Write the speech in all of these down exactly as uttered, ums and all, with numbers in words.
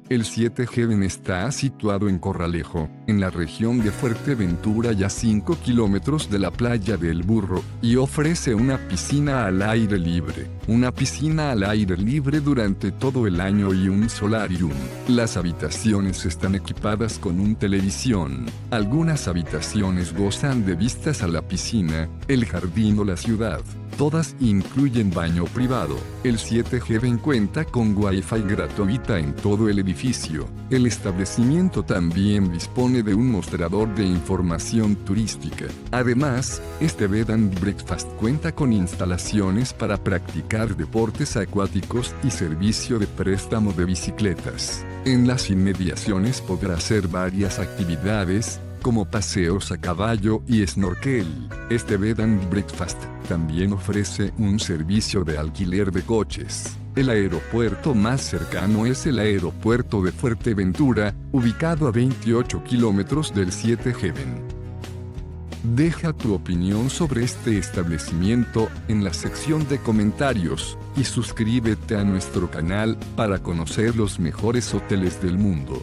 El siete Heaven está situado en Corralejo, en la región de Fuerteventura y a cinco kilómetros de la playa del Burro, y ofrece una piscina al aire libre, una piscina al aire libre durante todo el año y un solarium. Las habitaciones están equipadas con un televisión. Algunas habitaciones gozan de vistas a la piscina, el jardín o la ciudad. Todas incluyen baño privado. El siete Heaven cuenta con Wi-Fi gratuita en todo el edificio. El establecimiento también dispone de un mostrador de información turística. Además, este Bed and Breakfast cuenta con instalaciones para practicar deportes acuáticos y servicio de préstamo de bicicletas. En las inmediaciones podrá hacer varias actividades, como paseos a caballo y snorkel. Este Bed and Breakfast también ofrece un servicio de alquiler de coches. El aeropuerto más cercano es el aeropuerto de Fuerteventura, ubicado a veintiocho kilómetros del siete Heaven. Deja tu opinión sobre este establecimiento en la sección de comentarios, y suscríbete a nuestro canal para conocer los mejores hoteles del mundo.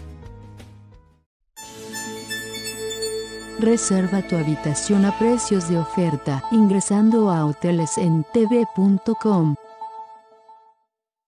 Reserva tu habitación a precios de oferta ingresando a hoteles en t v punto com.